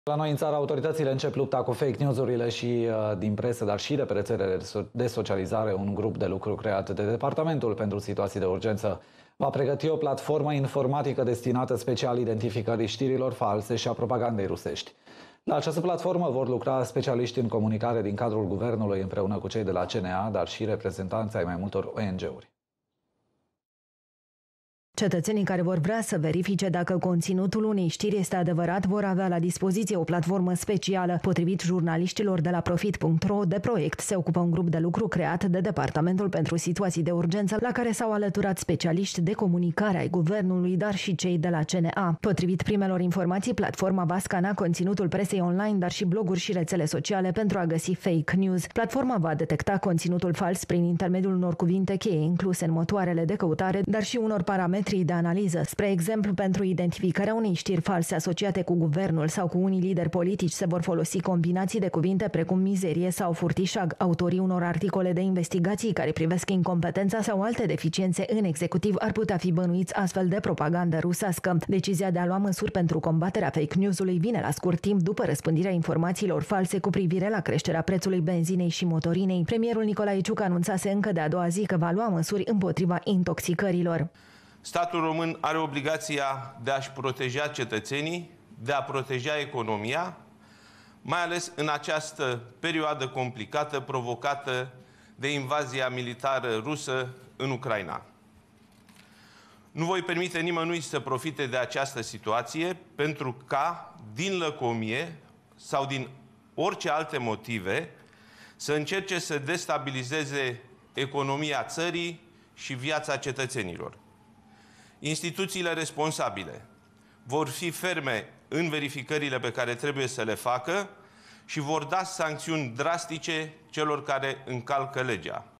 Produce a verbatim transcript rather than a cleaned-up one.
La noi în țară, autoritățile încep lupta cu fake news-urile și uh, din presă, dar și de pe rețelele de socializare. Un grup de lucru creat de Departamentul pentru Situații de Urgență va pregăti o platformă informatică destinată special identificării știrilor false și a propagandei rusești. La această platformă vor lucra specialiști în comunicare din cadrul guvernului împreună cu cei de la C N A, dar și reprezentanți ai mai multor O N G-uri. Cetățenii care vor vrea să verifice dacă conținutul unei știri este adevărat vor avea la dispoziție o platformă specială. Potrivit jurnaliștilor de la Profit punct ro, de proiect se ocupă un grup de lucru creat de Departamentul pentru Situații de Urgență, la care s-au alăturat specialiști de comunicare ai guvernului, dar și cei de la C N A. Potrivit primelor informații, platforma va scana conținutul presei online, dar și bloguri și rețele sociale pentru a găsi fake news. Platforma va detecta conținutul fals prin intermediul unor cuvinte cheie incluse în motoarele de căutare, dar și unor parametri de analiză. Spre exemplu, pentru identificarea unei știri false asociate cu guvernul sau cu unii lideri politici se vor folosi combinații de cuvinte precum mizerie sau furtișag. Autorii unor articole de investigații care privesc incompetența sau alte deficiențe în executiv ar putea fi bănuiți astfel de propagandă rusească. Decizia de a lua măsuri pentru combaterea fake news-ului vine la scurt timp după răspândirea informațiilor false cu privire la creșterea prețului benzinei și motorinei. Premierul Nicolae Ciucă anunțase încă de a doua zi că va lua măsuri împotriva intoxicărilor. Statul român are obligația de a-și proteja cetățenii, de a proteja economia, mai ales în această perioadă complicată provocată de invazia militară rusă în Ucraina. Nu voi permite nimănui să profite de această situație pentru ca, din lăcomie sau din orice alte motive, să încerce să destabilizeze economia țării și viața cetățenilor. Instituțiile responsabile vor fi ferme în verificările pe care trebuie să le facă și vor da sancțiuni drastice celor care încalcă legea.